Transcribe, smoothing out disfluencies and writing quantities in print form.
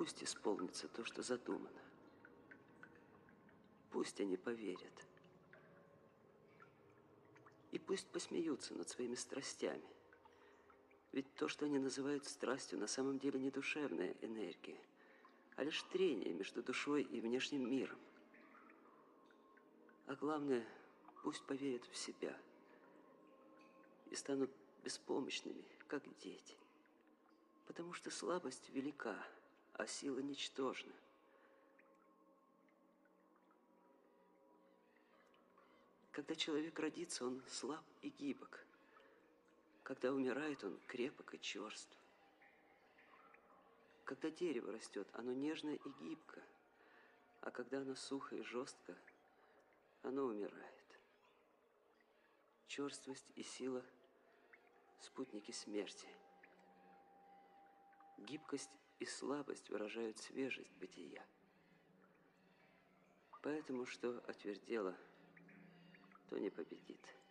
пусть исполнится то, что задумано. Пусть они поверят. И пусть посмеются над своими страстями. Ведь то, что они называют страстью, на самом деле не душевная энергия, а лишь трение между душой и внешним миром. А главное, пусть поверят в себя и станут беспомощными, как дети. Потому что слабость велика, а сила ничтожна. Когда человек родится, он слаб и гибок. Когда умирает, он крепок и черств. Когда дерево растет, оно нежно и гибко. А когда оно сухо и жестко, оно умирает. Черствость и сила – спутники смерти. Гибкость и слабость выражают свежесть бытия. Поэтому, что отвердело, то не победит.